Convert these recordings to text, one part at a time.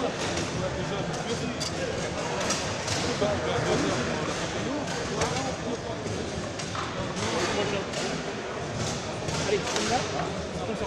Allez, on y va. Attention.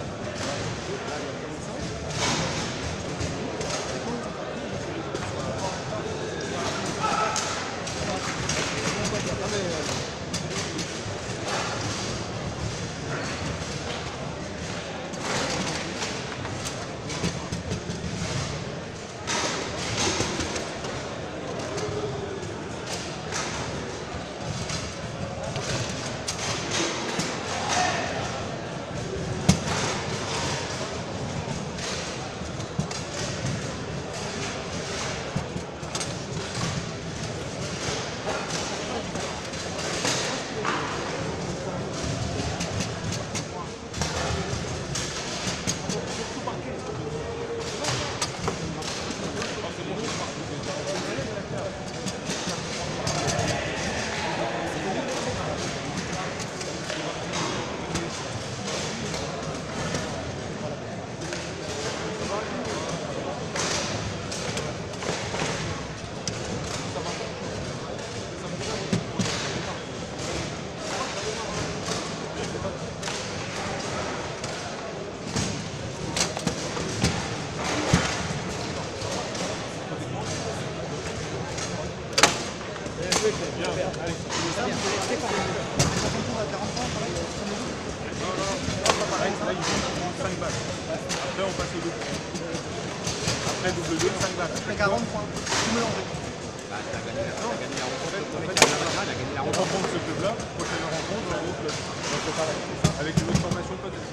Après, on passe au double. Après, double 2, 5 balles. Après 40 points. Tout mélangé. Bah, t'as gagné la rencontre. On rencontre ce club-là, prochaine rencontre, un autre club. Donc, c'est pareil. Avec une autre formation peut-être.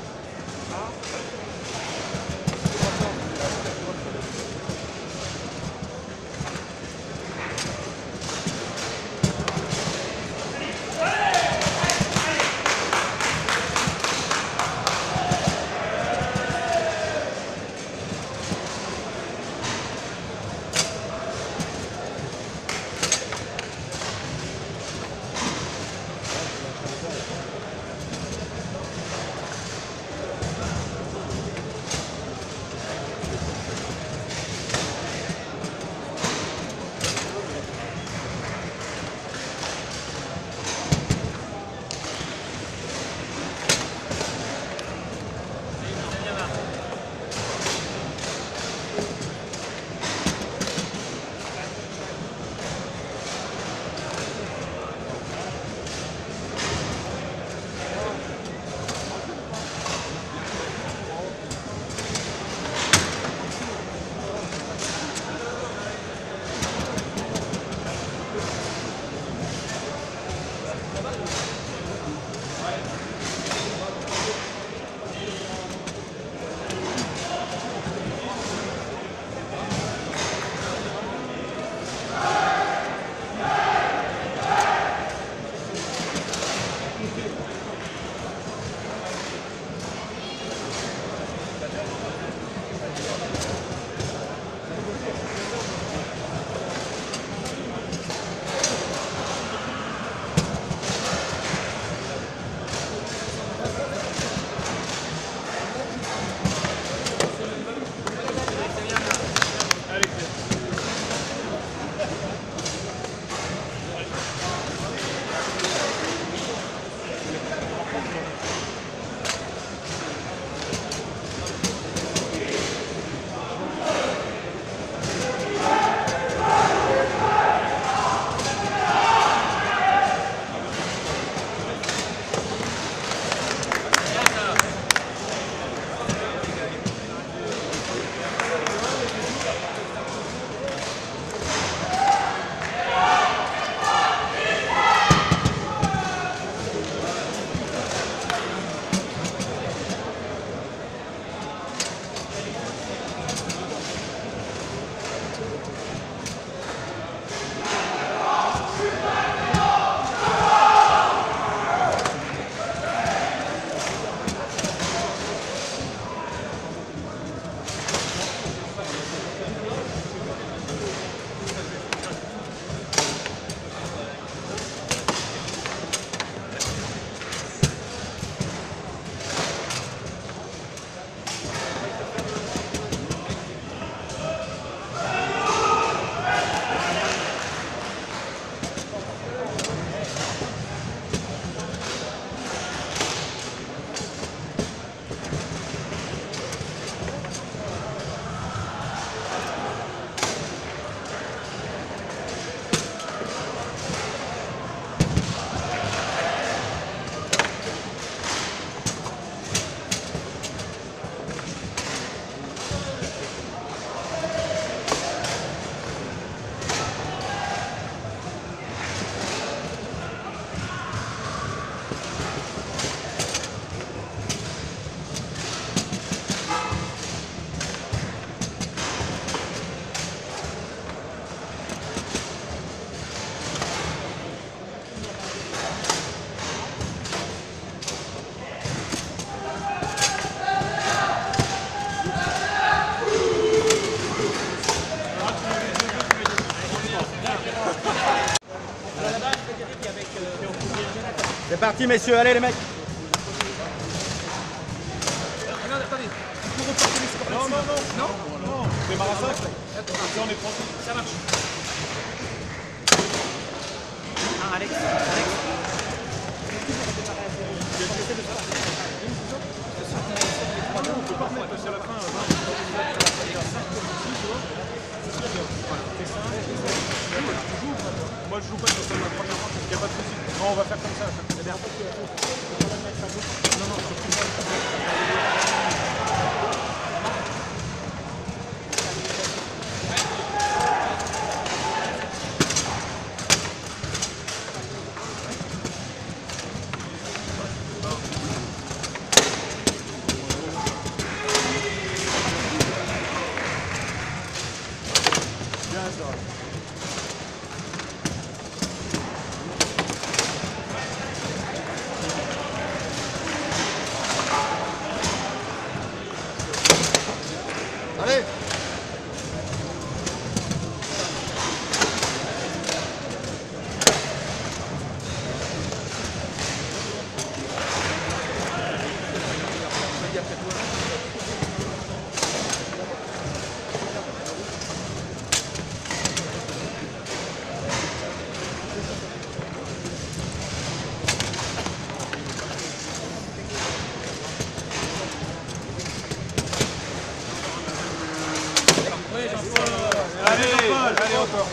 parti, messieurs. Allez, les mecs. Non, non, non. Non. Démarre à 5. On est tranquille. Ça marche. Ah, Alex. On peut pas remettre parce qu'à la fin, moi je joue pas sur la première fois, il n'y a pas de souci. Non, on va faire comme ça. C'est bien. Bien ça. Allez. Allez, encore.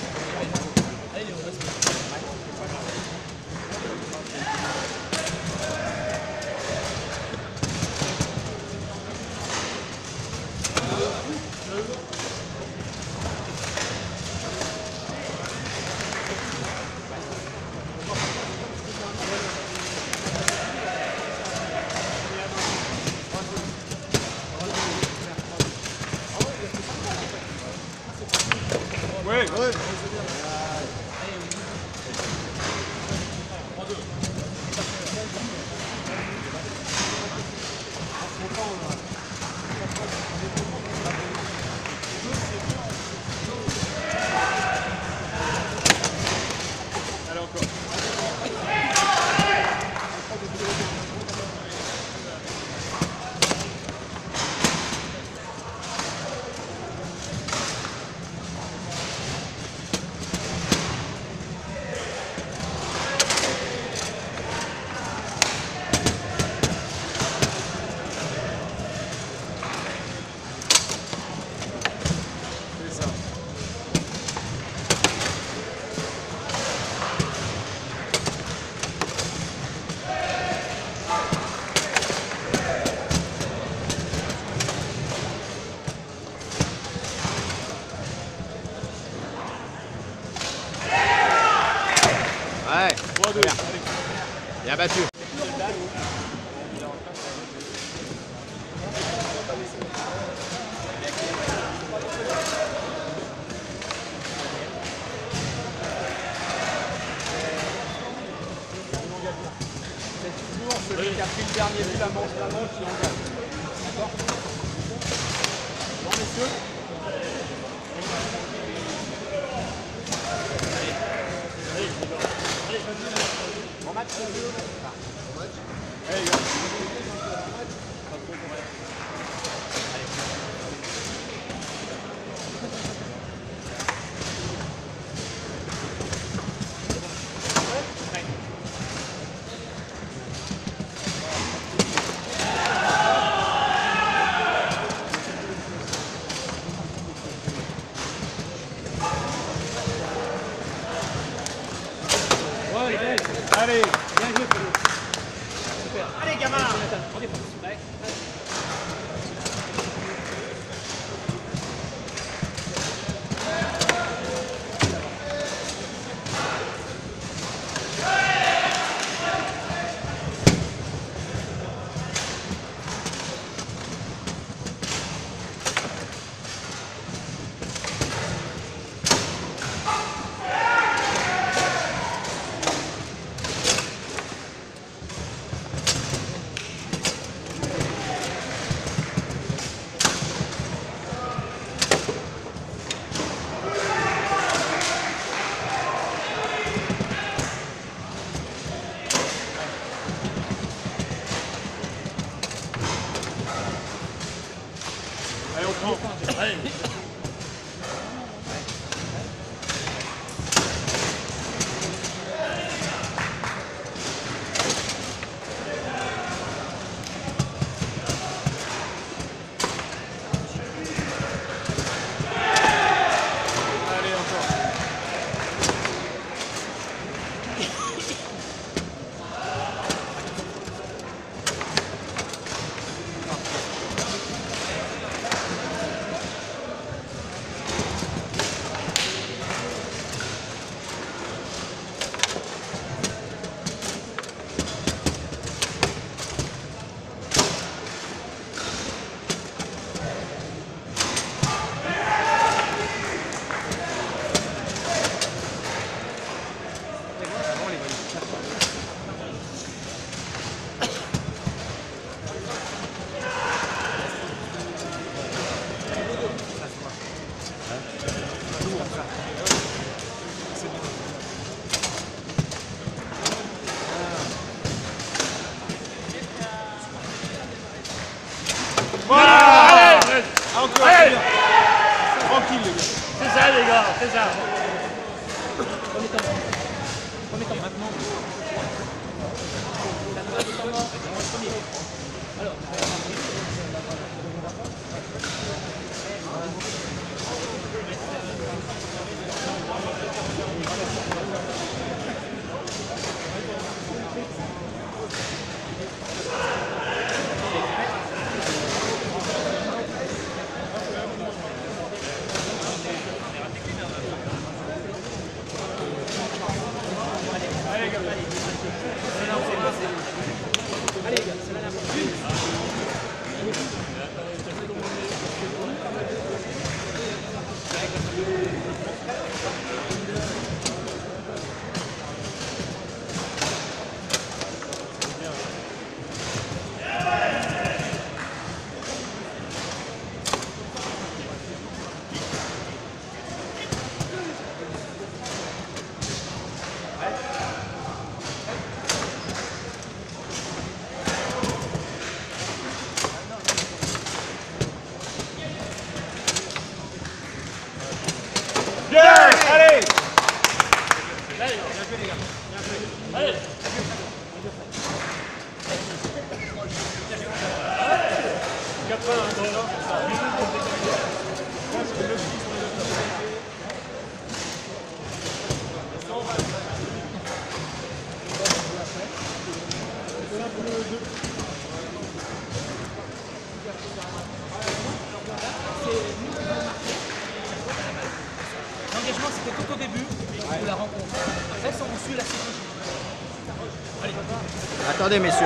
Oui. Allez, encore. C'est ça. Ouais. 3-2. Bien battu. C'est toujours celui qui a pris le dernier but, la manche qui engage. D'accord? Bon, messieurs. Bon match. Allez, les gars. Allez. Bien joué, Paulo. Super. Allez, gamin. En défense. Ouais. Allez, on prend. Allez. Allez, encore. Voilà. Allez. Encore. Allez. Tranquille, les gars. C'est ça, les gars, c'est ça. Bien, allez. Allez. L'engagement, c'était tout au début de la rencontre. Après, ça, on suit la séquence. Allez. Attendez, messieurs.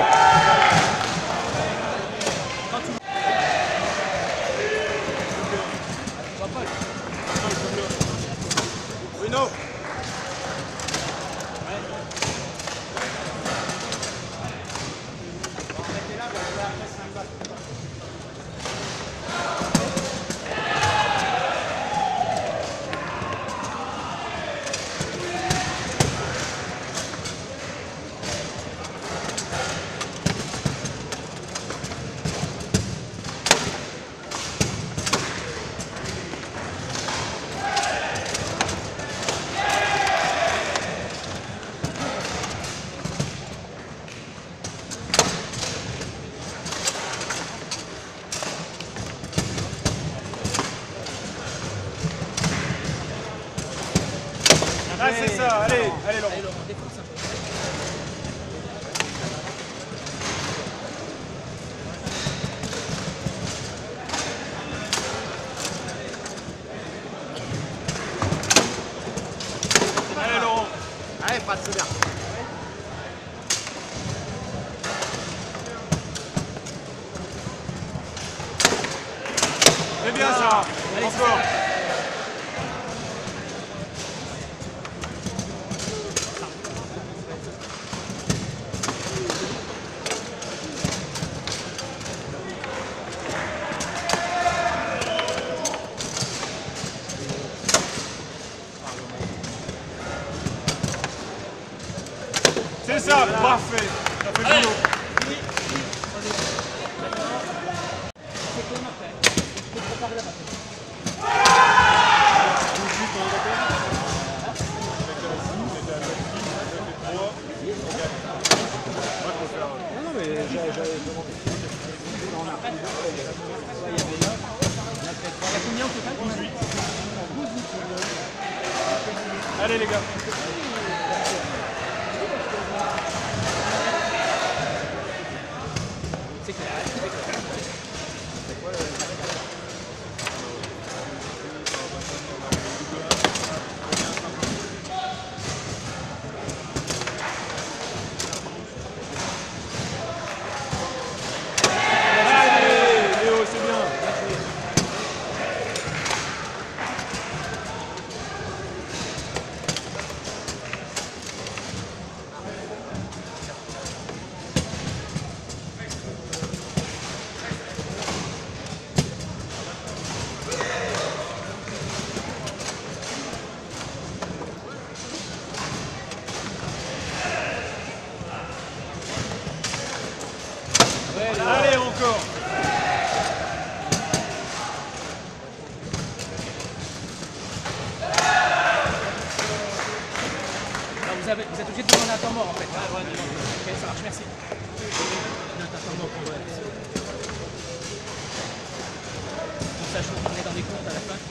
Bruno. Ah, c'est ça, allez, allez, Laurent. Allez, Laurent, défonce un peu. Allez, Laurent. Allez, Fred, c'est bien. C'est bien ça. Encore. C'est ça, parfait. Ça fait le boulot. Non, mais j'avais demandé. Allez les gars. Allez, encore. Alors, vous êtes obligé de demander un temps mort en fait. Ah, ouais, ok, ça marche, merci. Pour ça, je trouve qu'on est dans des comptes à la fin.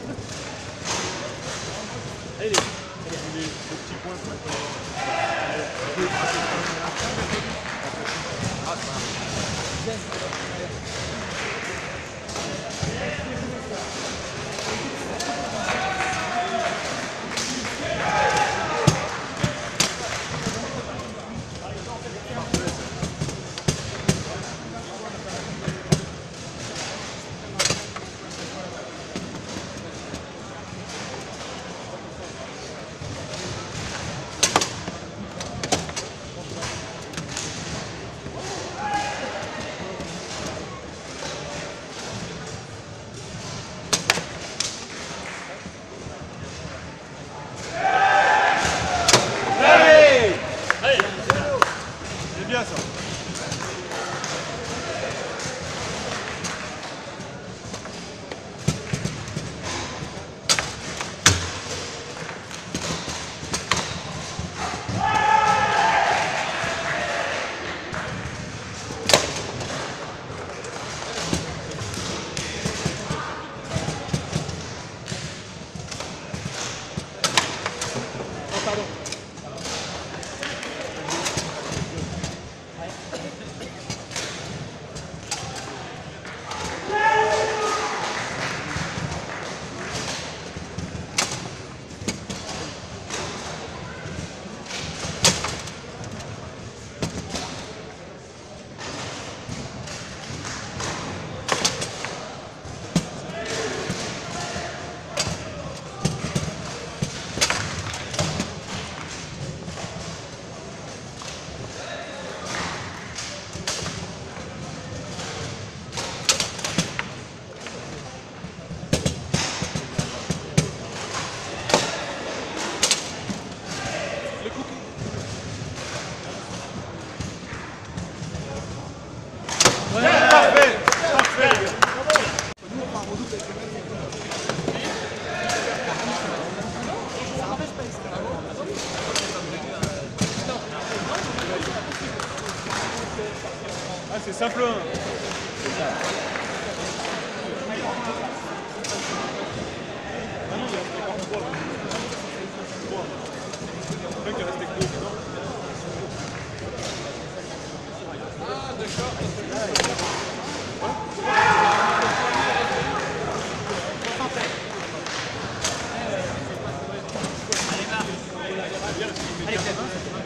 Allez, les petits points. C'est bien ça. Parfait. Parfait. Ah, c'est simple. Ah non, il reste encore 3. 3. C'est vrai qu'il reste que 2. Ah, d'accord. Allez, Clem.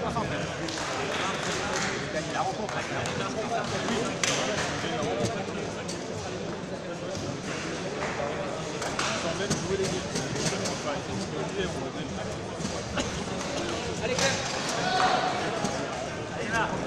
Gagner la rencontre. Sans même jouer les deux. Allez, Clem. Allez, là.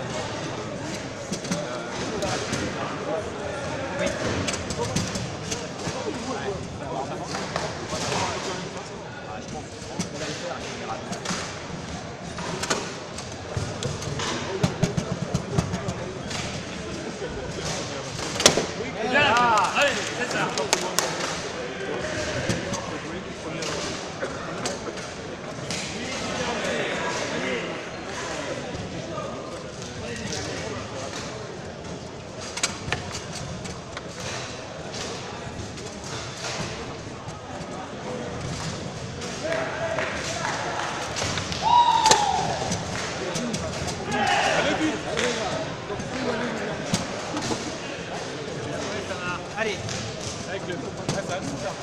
Bien, allez, c'est ça. Allez. Avec le... Ah, ça, c'est ça.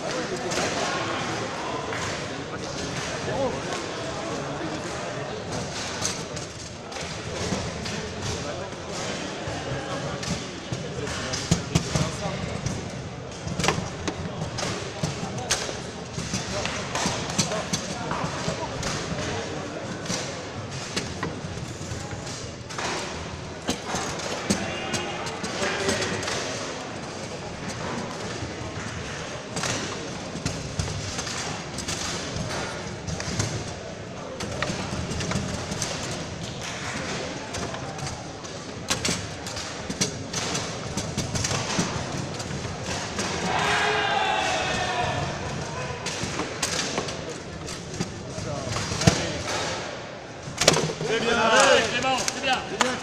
C'est bien. Allez, Clément, c'est bien.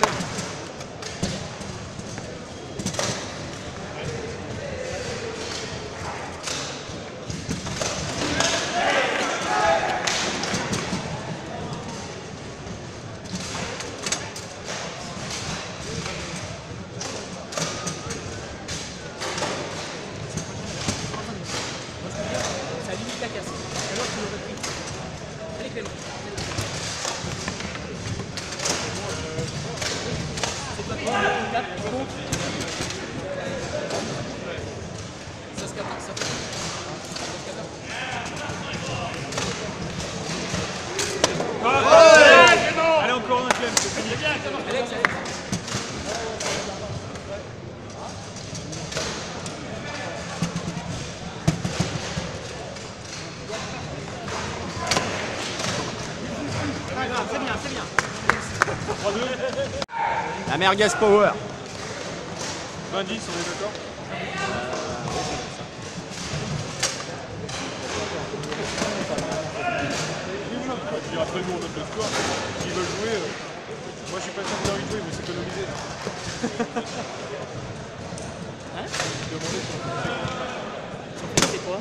Ça limite la casse. Alors tu nous repris. Allez Clément. C'est pas toi qui tape, tu comptes. Ça se capte, ça se Allez, encore un Clem, c'est fini. C'est bien, Clément. Alex, Alex. C'est bien, c'est bien. 3-2. La merguez power. 20-10, on est d'accord? Puis après nous on note le score. S'ils veulent jouer, moi je suis pas sûr qu'ils aient envie de jouer, mais s'économiser. Hein? Demandez C'est quoi?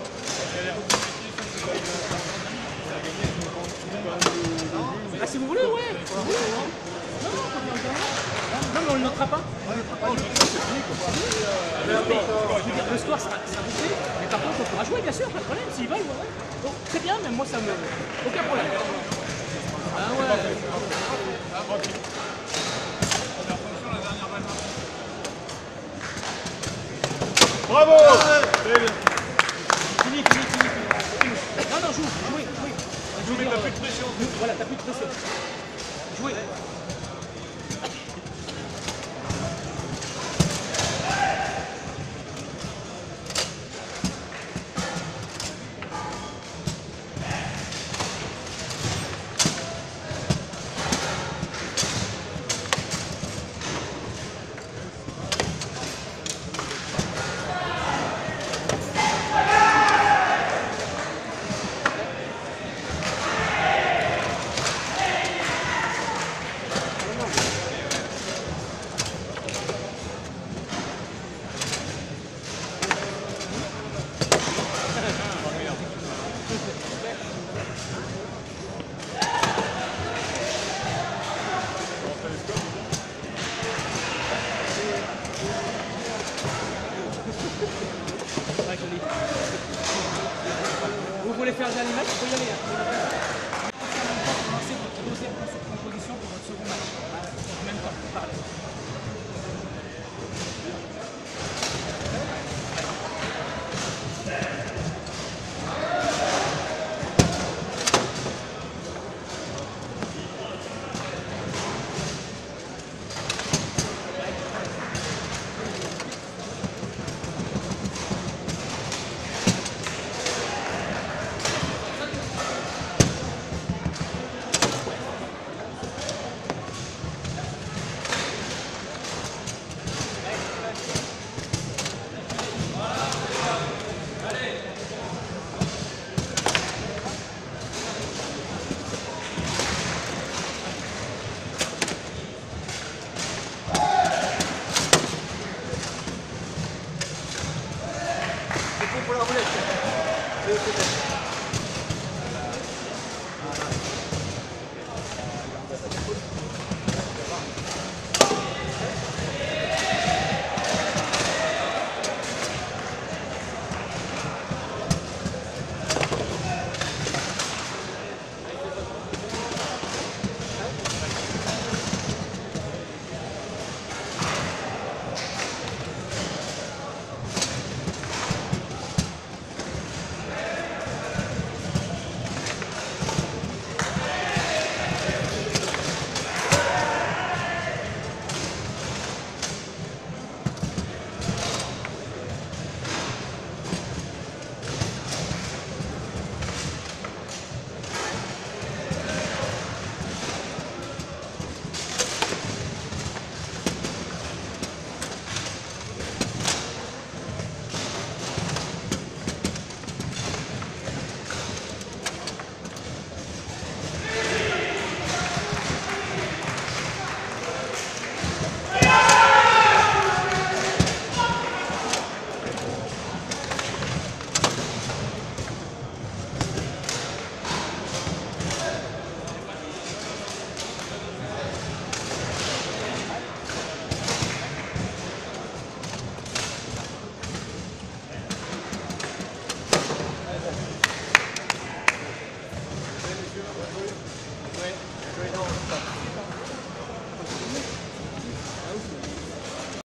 Ah si vous voulez, ouais. Si vous voulez, ouais. Non, mais on ne le notera pas. Le score sera bouclé, mais par contre on pourra jouer bien sûr, pas de problème, s'ils veulent, ouais. Donc, très bien, même moi ça me... Aucun problème. Ah ouais. Bravo! Très bien. Fini. Non, jouez. Vous mettez plus de pression. Voilà, t'as plus de pression. Jouez. Vous voulez faire un dernier match, il faut y aller. Commencez votre deuxième composition pour votre second match. En même temps, parlez. la roulette.